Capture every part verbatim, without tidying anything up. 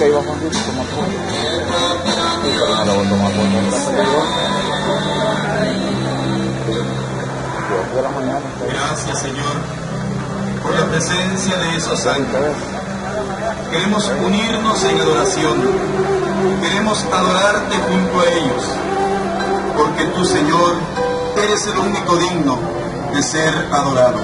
que iba a morir, tomar foto. Y pero no le voy a tomar foto en la película. diez de la mañana. Gracias, Señor, por la presencia de esos ángeles. Queremos unirnos en adoración. Queremos adorarte junto a ellos. Porque tú, Señor, eres el único digno de ser adorado.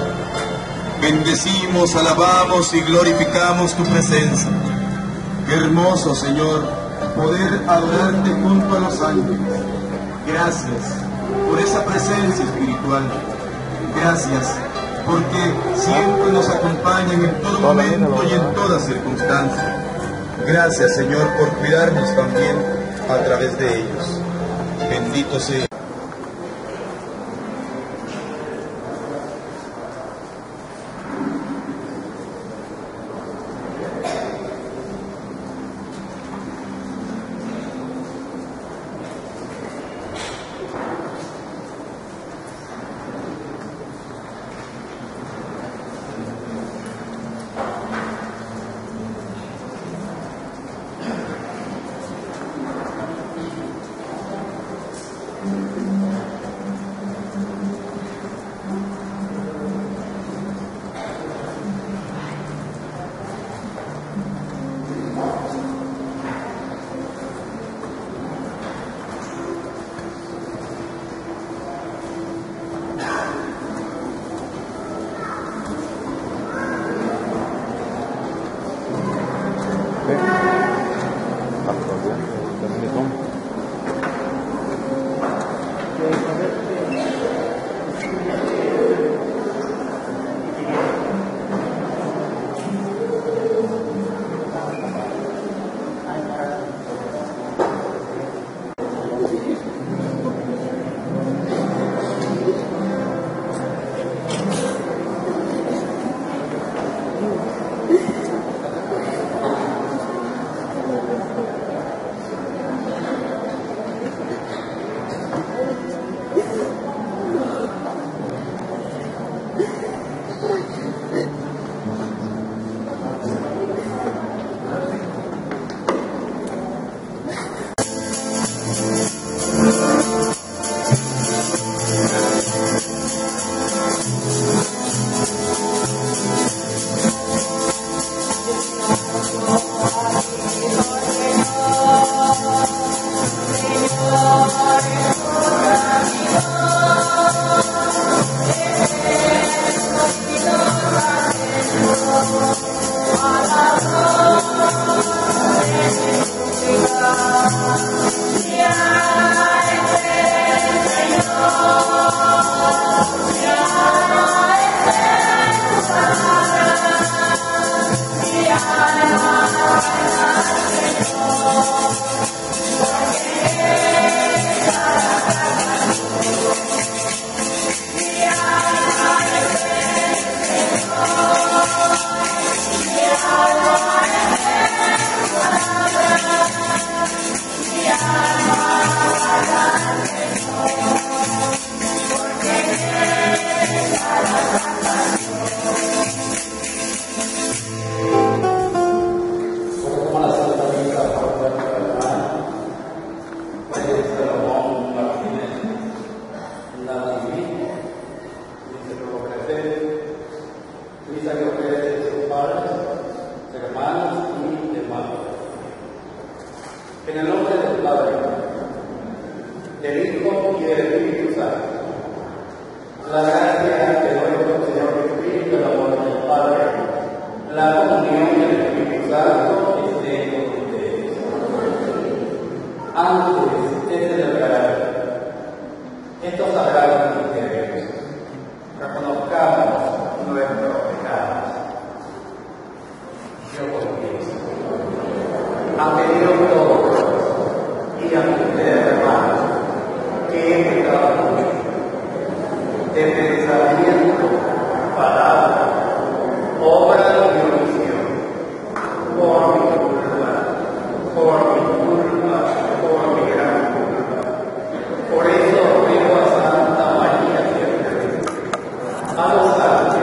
Bendecimos, alabamos y glorificamos tu presencia. Qué hermoso, Señor, poder adorarte junto a los ángeles. Gracias por esa presencia espiritual. Gracias porque siempre nos acompañan en todo momento y en toda circunstancia. Gracias, Señor, por cuidarnos también a través de ellos. Bendito sea.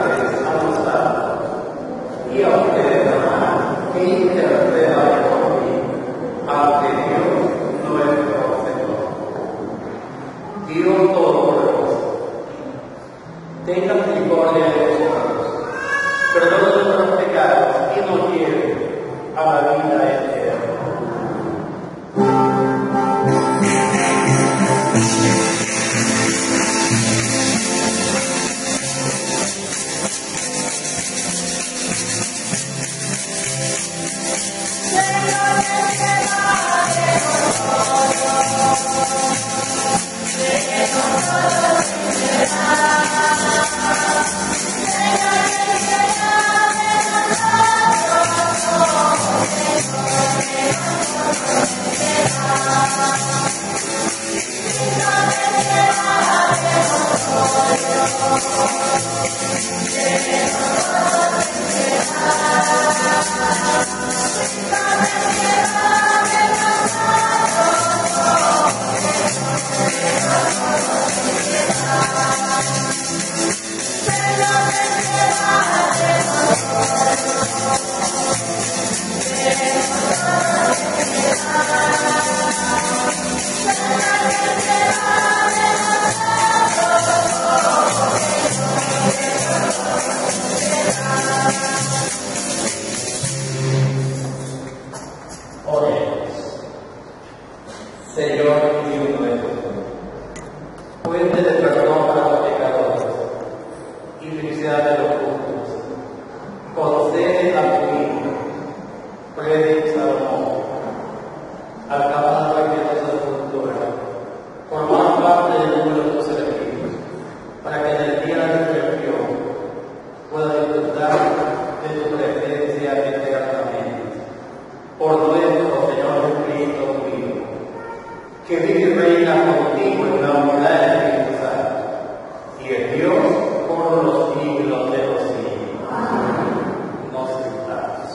Io, che a la vida eterna. Señor Dios nuestro, fuente de perdón para los pecadores y felicidad de los justos, concede a tu Hijo, Freddy Salomón, alcanzando la piadosa sepultura, formar parte del número de tus elegidos, para que en el día de tu resurrección pueda disfrutar de tu presencia eternamente. Por nuestro Señor Jesucristo, tu Hijo, que vive y reina contigo en la unidad del Espíritu Santo, y es Dios por los siglos de los siglos. Amén. Nos sentamos.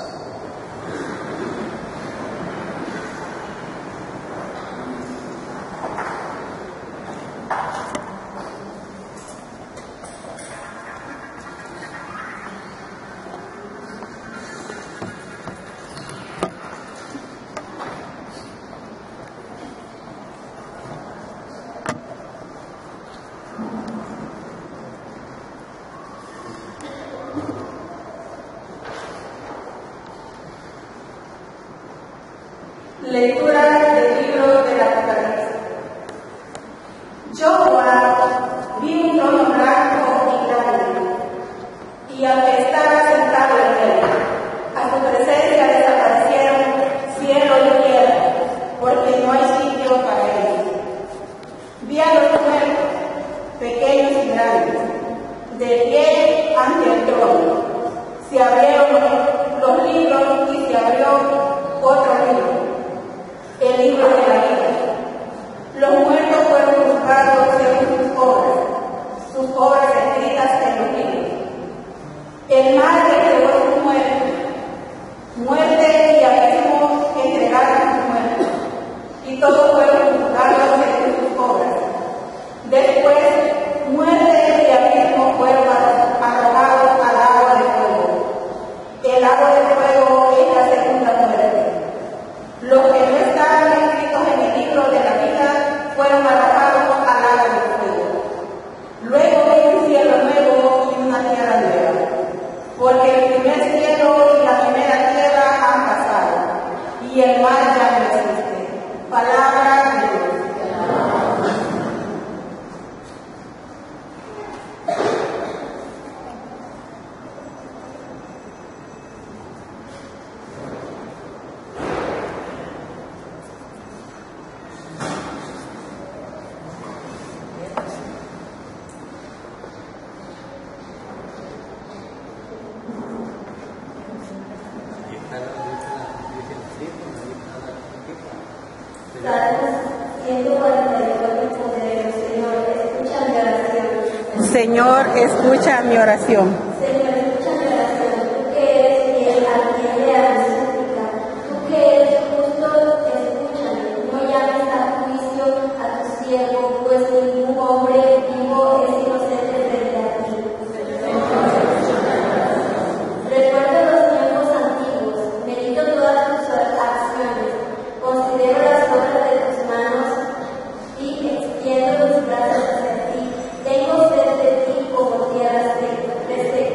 Lectura del libro del Apocalipsis. Yo, Juan, vi un trono blanco y grande, y al que estaba sentado en él, a su presencia desaparecieron cielo y tierra, porque no hay sitio para ellos. Vi a los muertos, pequeños y grandes, de pie ante el trono. Se abrieron los libros y se abrió otro libro, el libro de la vida. Los muertos fueron juzgados según sus obras, sus obras escritas en los libros. El mal entregó sus muertos, muerte y abismo entregaron sus muertos, y todos fueron juzgados según sus obras. Después, muerte y abismo fueron arrojados al agua de fuego. El agua de fuego es la segunda muerte. Los que no estaban escritos en el libro de la vida fueron arrojados al agua del fuego. Luego vi un cielo nuevo y una tierra nueva, porque el primer cielo y la primera tierra han pasado, y el mar ya no existe. Palabra de Dios. Señor, escucha mi oración. Señor, escucha mi oración. Tú que eres el al quien le hago súplica. Tú que eres justo, escúchame. No llames a juicio a tu siervo, pues ningún hombre vivo es inocente frente a ti. Recuerdo los tiempos antiguos, medito todas tus acciones, considero las obras de tus manos y extiendo mis brazos hacia ti. Tengo sed de ti como tierra seca.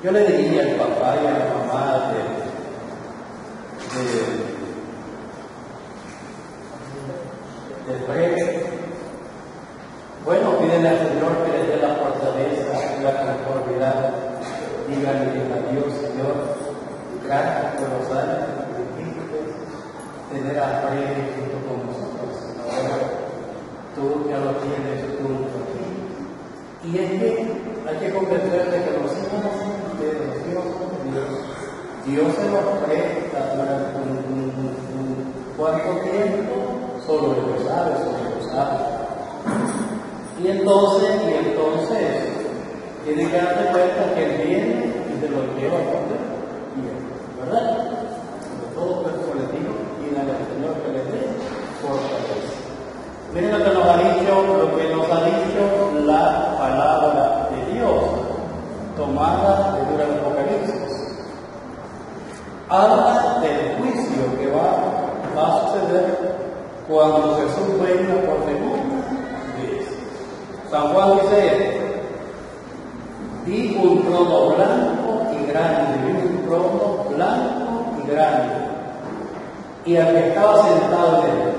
Yo le diría al papá y a la mamá de, de, del breve, bueno, pídele al Señor que le dé la fortaleza y la conformidad. Díganle a Dios, Señor, gracias por los años que permitiste tener a Breve junto con nosotros. Ahora tú ya lo tienes junto aquí. Y es que hay que comprender que los hijos de los hijos de Dios, Dios se los presta durante un, un, un cuánto tiempo, solo Él lo sabe, solo Él lo sabe. Y entonces, y entonces, tiene que darse cuenta que Él viene y te lo lleva a poner bien, ¿verdad? Sobre todo por eso les digo, y en el Señor que les dé fortaleza. Miren lo que nos ha dicho, lo que nos ha dicho la palabra de Dios, tomada de el Apocalipsis. Habla del juicio que va, va a suceder cuando Jesús venga por segunda vez. San Juan dice, vi un trono blanco y grande, vi un trono blanco y grande, y al que estaba sentado en él.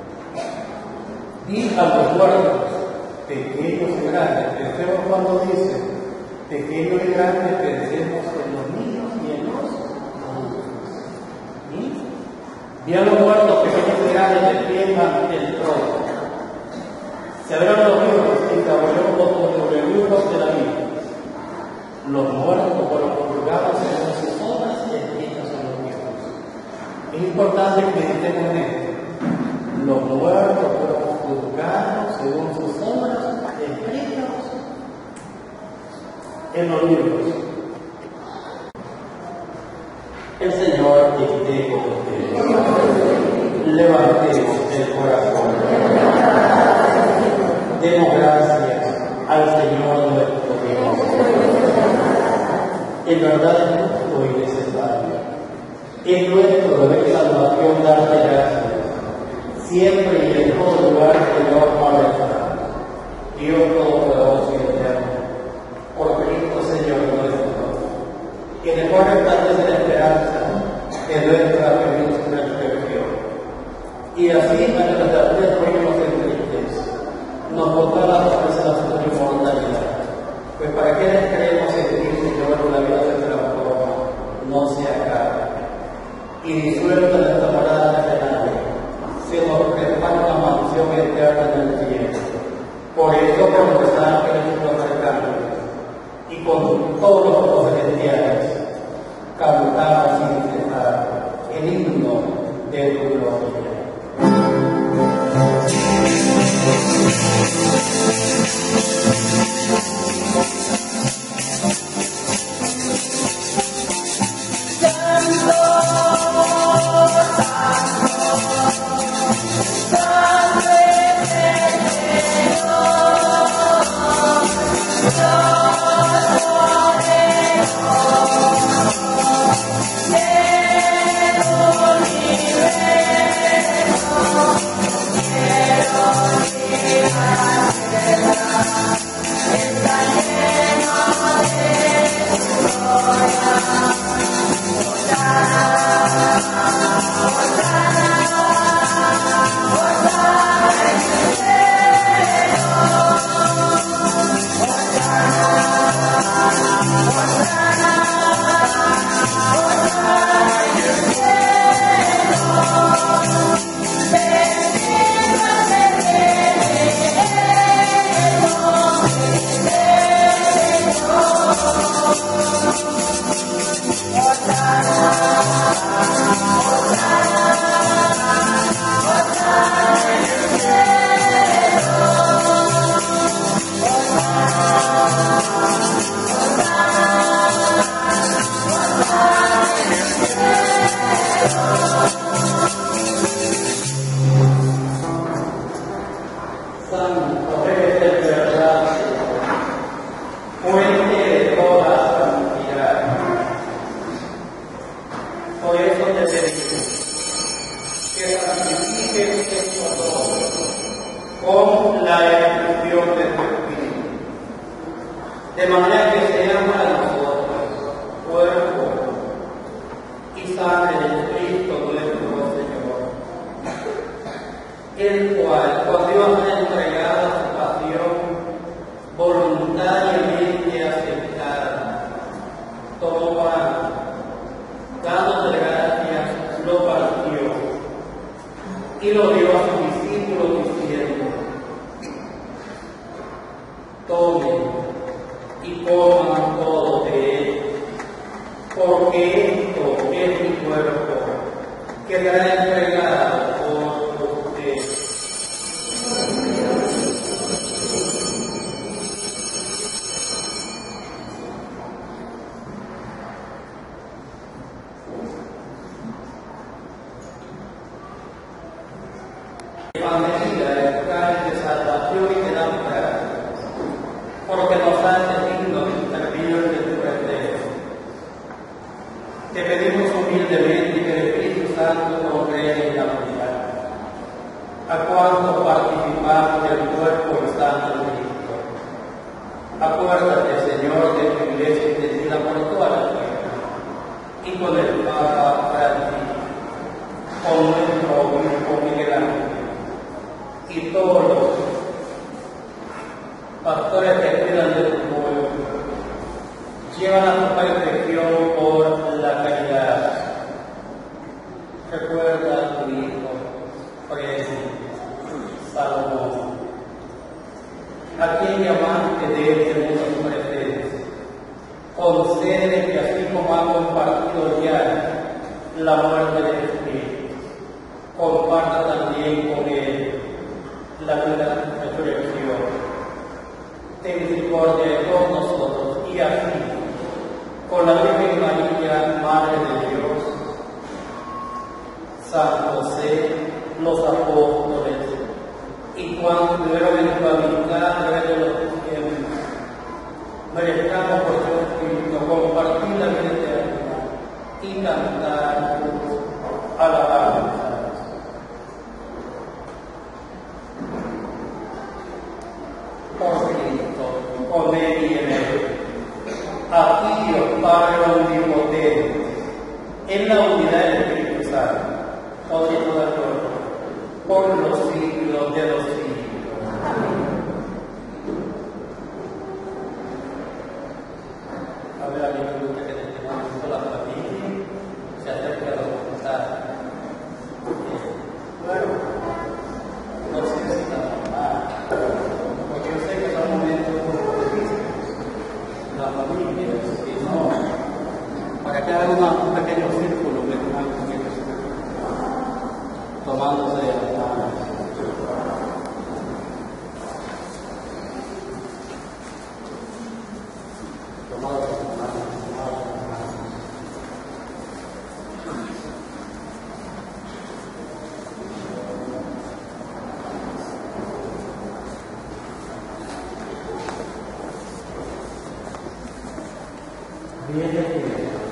Vi a los muertos, pequeños y grandes. Pensemos cuando dice pequeños y grandes, pensemos en los niños y en los adultos. ¿Sí? Vi a los muertos, pequeños y grandes, de pie ante el trono. Se abrieron los libros y se abrieron los libros de la vida. Los muertos fueron juzgados según sus obras y escritas en los libros. Es importante que meditemos en esto. Los muertos fueron juzgados según sus obras escritas en los libros. El Señor esté con ustedes. Levantemos el corazón. Demos gracias al Señor nuestro Dios. En verdad es justo y necesario. Es nuestro deber de salvación darte gracias. Siempre y en todo lugar, Señor, para estar. Dios Todopoderoso y Eterno, por Cristo, Señor nuestro, que mejor instante de la esperanza es nuestra resurrección. Y así, a nuestras tres reinos tristes, nos bota la promesa de nuestra inmortalidad. Pues para qué les creemos en ti, Señor, la vida se transforma, no se acaba. Y disuelta nuestra morada terrenal, se nos prepara una mansión eterna en el cielo. Por eso, con los ángeles y los arcángeles, y con todos los otros celestiales, cantamos sin cesar el himno de tu gloria. Oh dando gracias, lo partió y lo dio a sus discípulos diciendo: tomen y coman todo de él, porque esto es mi cuerpo, que será entregado por ustedes. Evangelio es plan de salvación y de dan gracias, porque nos hace dignos de intervenir de tu presencia. Te pedimos humildemente que el Espíritu Santo congregue en la unidad, a cuanto participamos del cuerpo y sangre de Cristo. Acuérdate, Señor, de tu iglesia extendida por toda la tierra, y con el Papa Francisco, con nuestro obispo Miguel Ángel, y todos los pastores que cuidan de tu pueblo, llevan a tu perfección por la caridad. Recuerda a tu Hijo, Freddy Salomón, a quien llamaste de este mundo presencia. Concede que así como ha compartido ya la muerte del Espíritu, comparta también con él la resurrección. Ten misericordia de todos nosotros y así, con la Virgen María, Madre de Dios, San José, los apóstoles, y cuando estuvieron en tu amistad de los tiempos, merezcamos por tu Espíritu compartir la vida eterna y cantar alabanza. Por Cristo, con él y en él, a ti, Dios Padre omnipotente, en la unidad del Espíritu Santo, todo y toda gloria, por los siglos de los siglos. Amén. A ver, a mí me gusta que tenemos la familia, se acerca a los confesados. Bueno, no sé si la mamá, porque yo sé que son momentos muy difíciles, la familia, si no, para que haga un pequeño círculo que tengan con ellos, tomándose de las manos. Tomándose de las manos, tomándose de las manos. Fíjate que,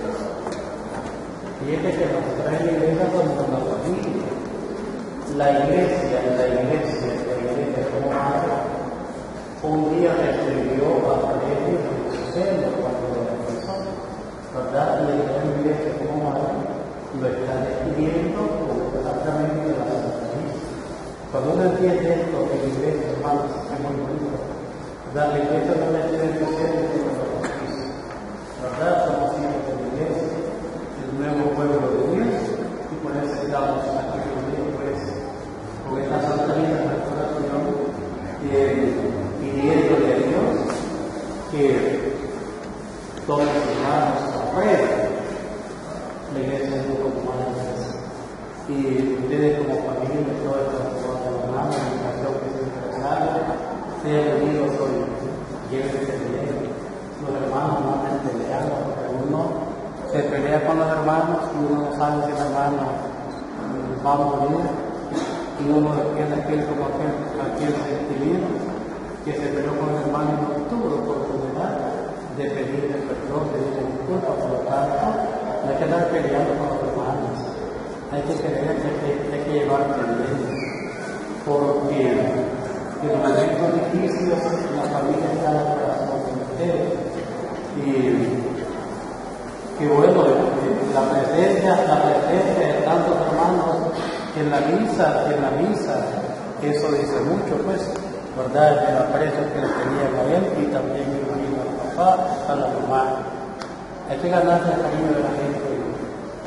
fíjate que nos trae la iglesia como una familia. La iglesia, la iglesia, la iglesia como madre, un día recibió a Freddy en su seno cuando lo empezó, ¿verdad? Y la iglesia como madre lo está describiendo como exactamente la Santa Misa. Cuando uno entiende esto de la iglesia, hermanos, es muy bonito. ¿Verdad? La iglesia no le tiene que ser sino la justicia. ¿Verdad? Somos hijos de la iglesia, el nuevo pueblo de Dios, y por eso estamos aquí conmigo, pues, con esta Santa Misa en nuestra oración, eh, pidiéndole a Dios que todos los hermanos aprueben la iglesia de Dios como madre, y ustedes como familia, todos los hermanos, la educación que se interesaron, sean unidos hoy, llévense bien. Los hermanos no anden peleando, porque uno se pelea con los hermanos y uno no sabe si el hermano va a morir, y uno tiene aquel como aquel, aquel sentimiento que se peleó con el hermano y no tuvo la oportunidad de pedirle perdón, de pedirle disculpas. Por lo tanto, no hay que andar peleando con los hermanos, hay que creer que hay que llevarte bien, porque en los momentos difíciles la familia está en el corazón de ustedes. Y que bueno, la presencia, la presencia de tantos hermanos en la misa, en la misa, eso dice mucho, pues, ¿verdad? El aprecio que le tenían a él y también me imagino al papá, a la mamá. Hay que ganarse el cariño de la gente,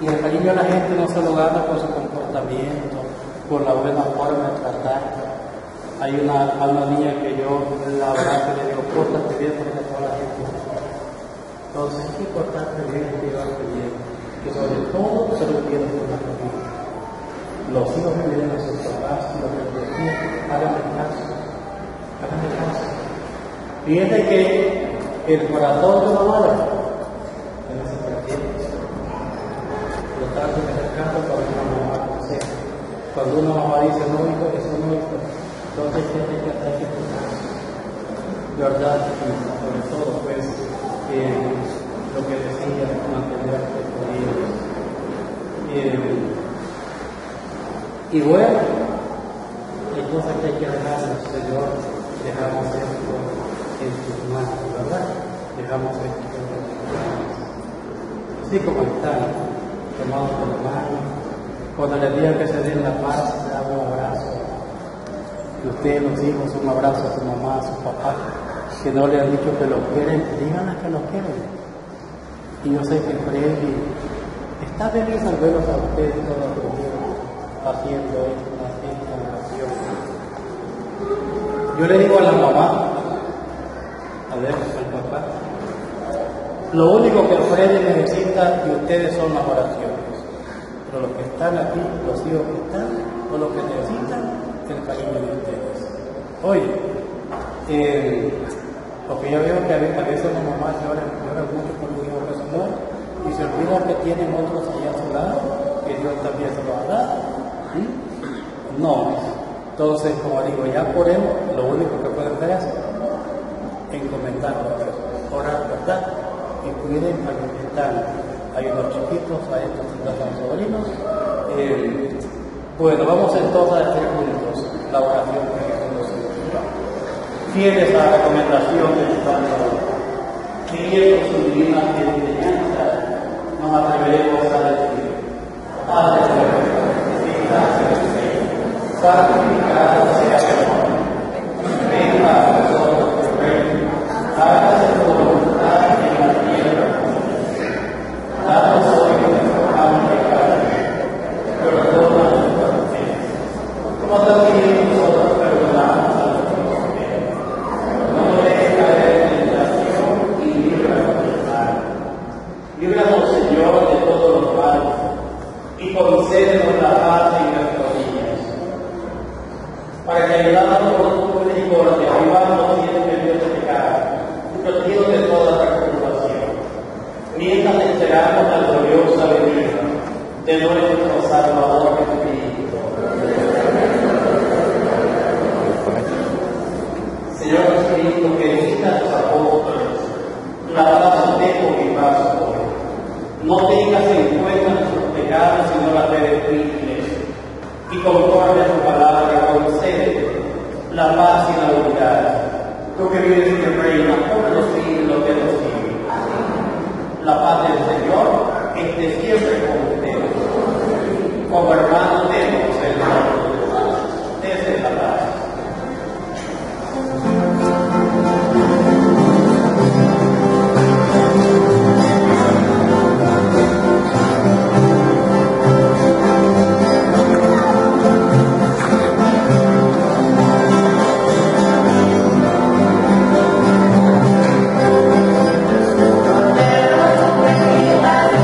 Y el cariño a la gente no se lo gana por su comportamiento, por la buena forma de tratar. Hay una, a una niña que yo la abrazo y le digo, pórtate bien porque a toda la gente. Entonces hay que portarte bien, hay que llevarte bien. Y sobre todo se lo quiero con la familia. Los hijos que vienen a sus papás, los que les decían, háganme caso, háganme caso. Fíjense que el corazón de una madre en ese partido. Lo tanto que se canta cuando una mamá conseja. Cuando una mamá dice no hijo, eso no hijo, entonces hay que hacer que verdad, sobre todo pues eh, lo que decía, mantenerte con ellos. Eh, y bueno, hay cosas que hay que dejar al Señor, dejamos esto en tus manos, ¿verdad? Dejamos esto en tus manos. Así como están, tomados por la mano, cuando les digan que se den la paz, se dan un abrazo. Y ustedes, los hijos, un abrazo a su mamá, a su papá, que no le han dicho que lo quieren, díganles que lo quieren. Y yo sé que Freddy está feliz al verlos a ustedes todos los días haciendo esta, esta oración. Yo le digo a la mamá, a ver, al papá, lo único que Freddy necesita de ustedes son las oraciones. Pero los que están aquí, los hijos que están, o los que necesitan, el cariño de ustedes. Oye, eh, porque yo veo que a veces las mamás lloran, lloran mucho por un hijo que se muere y se olvidan que tienen otros allá a su lado, que Dios también se lo ha dado. ¿Sí? No. Entonces, como digo, ya por él, lo único que pueden hacer es encomendarlo a Dios, orar, ¿verdad? Y cuiden a los que están. Hay unos chiquitos, a estos que son sobrinos. Eh, bueno, vamos entonces a hacer juntos la oración que Jesús nos enseñó. Fieles a la recomendación del Salvador, siguiendo su divina enseñanza, nos atreveremos a decir: Padre nuestro, que estás en el cielo, santificado sea tu nombre. Venga a nosotros tu reino, hágase tu voluntad en la tierra como en el cielo. Danos hoy nuestro pan de cada día, perdona nuestras ofensas, como también nosotros perdonamos a nuestros ofensores. No nos dejes caer en tentación y líbranos del mal. Líbranos, Señor, de todos los males, y concédenos la paz en nuestros días, para que, ayudados por tu misericordia, vivamos siempre en Dios de pecado, protegidos de toda perturbación, mientras esperamos la gloriosa venida de nuestro Salvador Jesucristo. Señor Jesucristo, que dijiste a tus apóstoles: la paz os dejo, mi paz os doy. No tengas en cuenta nuestros pecados, sino la fe de tu iglesia. Y conforme a tu palabra, concede la paz y la unidad. Tú que vives y que reinas por los siglos de los siglos. La paz del Señor esté siempre con ustedes. Como hermanos demos el nombre de Dios. Desde la paz. Thank you.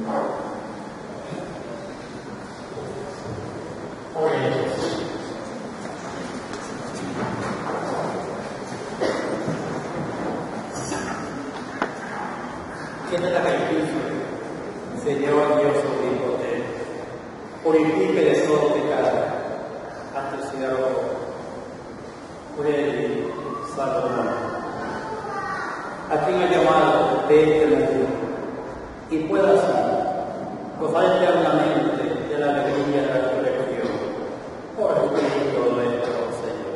Que este sacrificio, Señor Dios omnipotente, purifique de todo pecado a tu siervo, por el Salomón, a quien ha llamado de este mundo, y pueda así gozar eternamente de la alegría de la resurrección, por el Cristo nuestro Señor.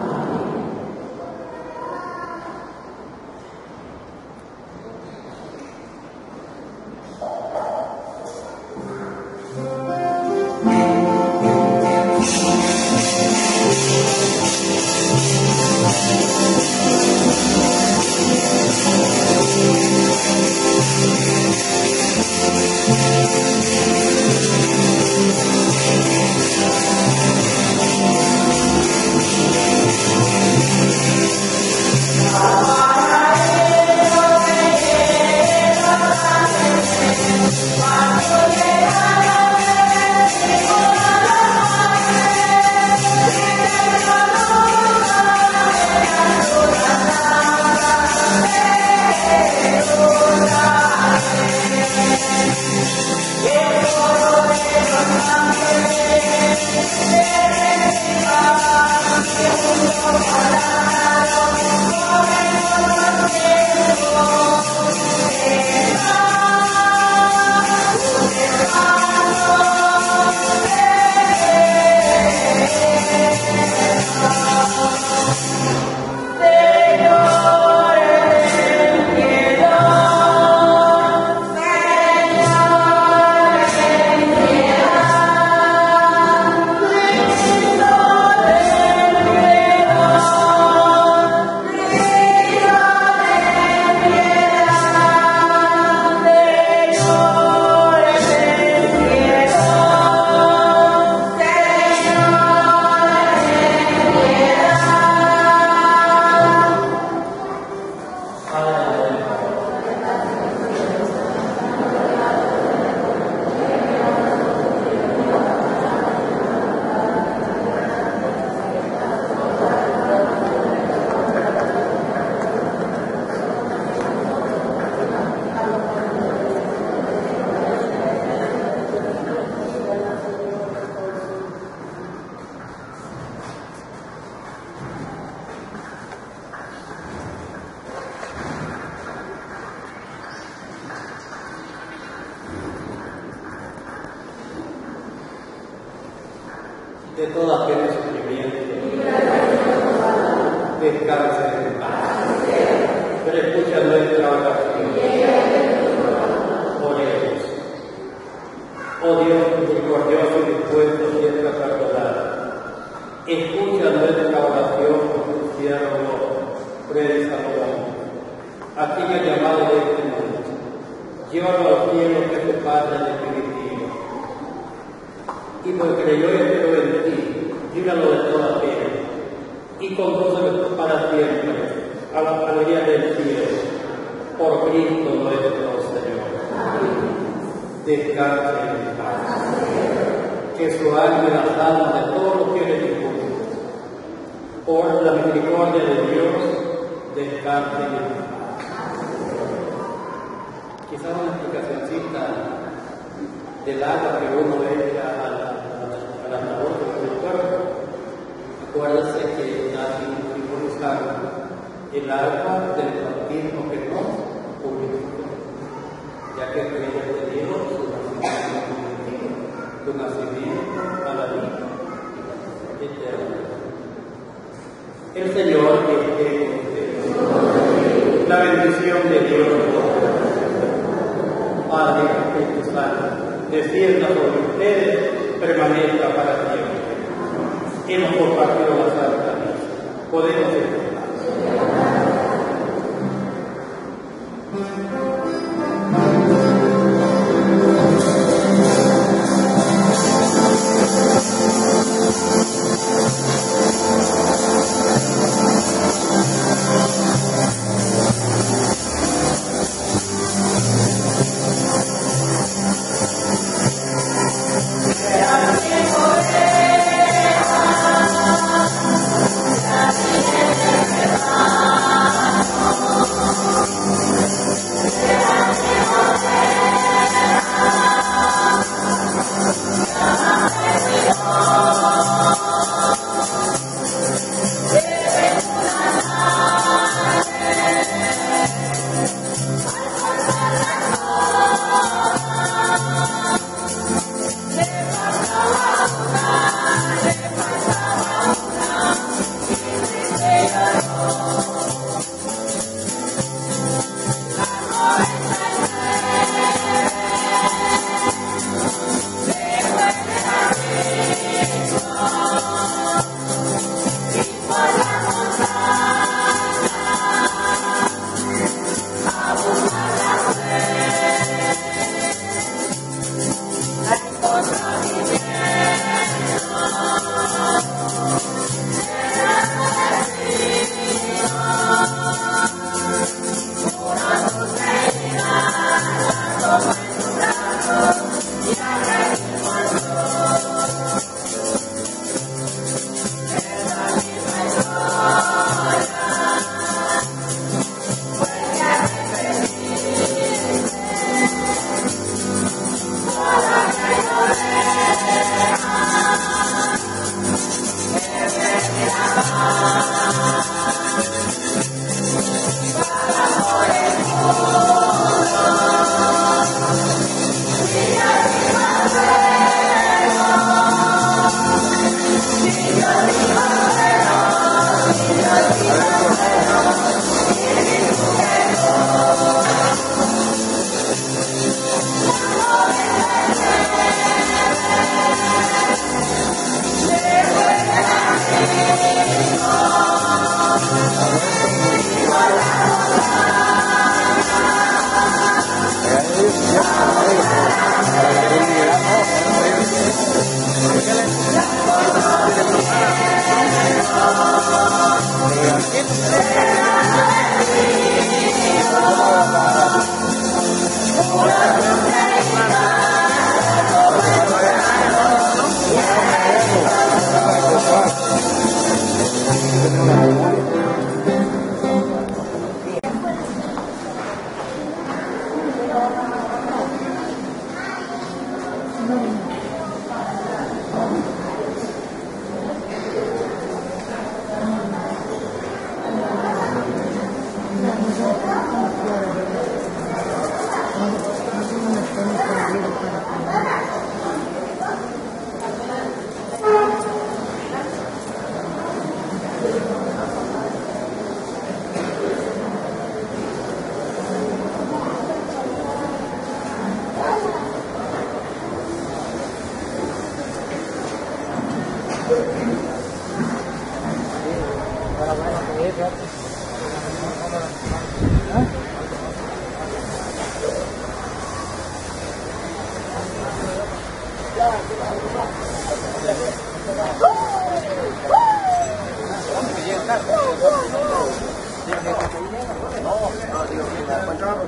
De toda pena y sufrimiento, descanse en paz, pero escucha nuestra oración, oremos. Oh Dios misericordioso y dispuesto siempre a perdonar, escucha nuestra oración por tu siervo, Fray Salomón, a quien ha llamado de este mundo, llévalo al cielo que es tu Padre definitivo. Y porque creyó y esperó en ti, líbralo de toda pena, y condúcelo para siempre a la alegría del cielo, por Cristo nuestro Señor. Descanse en paz. Que su alma y las almas de todos los fieles difuntos, por la misericordia de Dios, descansen en paz. Quizás una explicacióncita del agua que uno echa a la, a la labor del cuerpo. Acuérdense que así simbolizar el agua del bautismo que no purificó, ya que Cristo te dio su nacimiento, tu nacimiento a la vida eterna. El Señor esté con ustedes. La bendición de Dios, Padre y Espíritu Santo, descienda sobre ustedes, permanezca para siempre. Hemos compartido la Santa Misa. Podemos ir.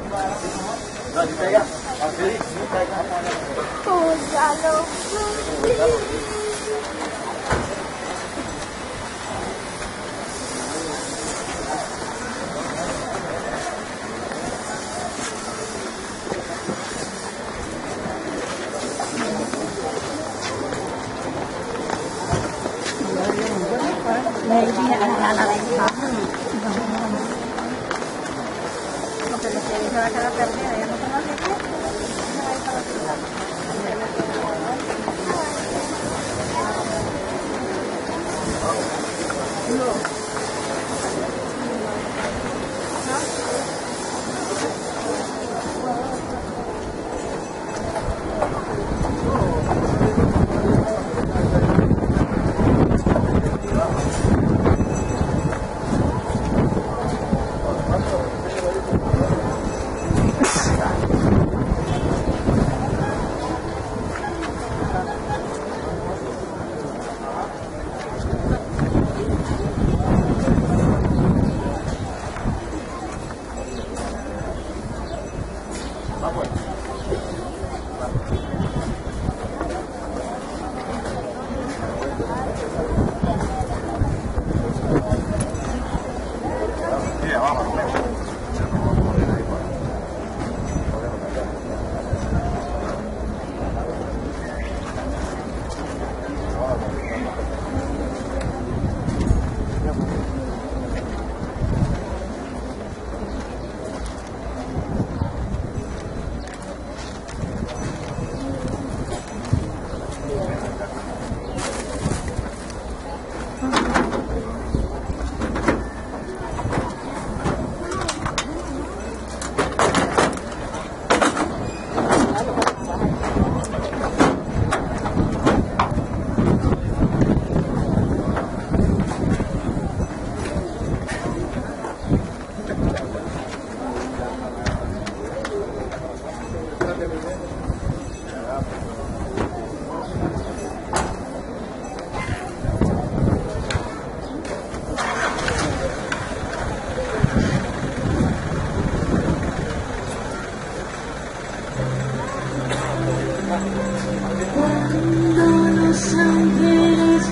Cuando los ángeles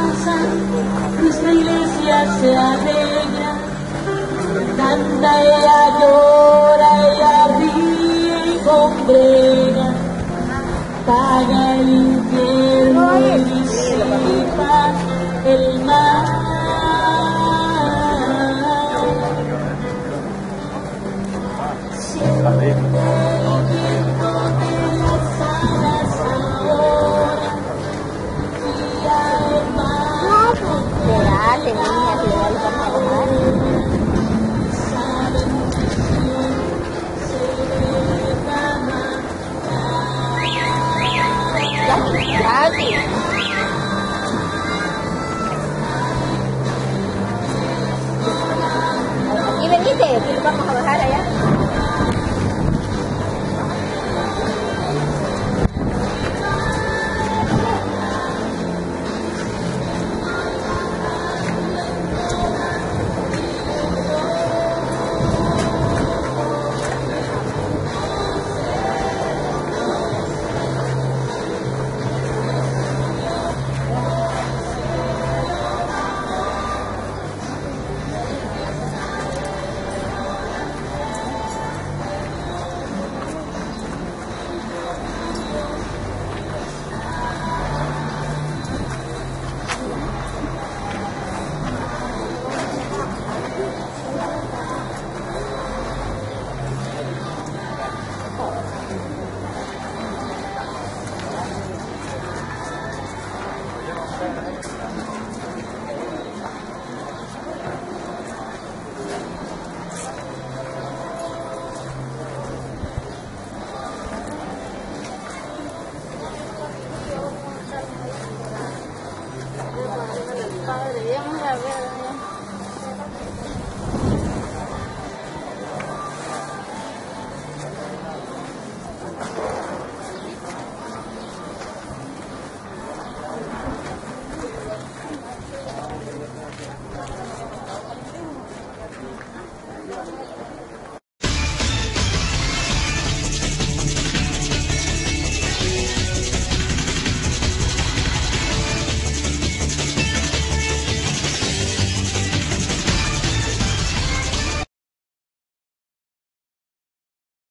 pasan, nuestra iglesia se alegra, canta, ella llora, ella ríe y congrega, paga el infierno y disipa el mal. Siempre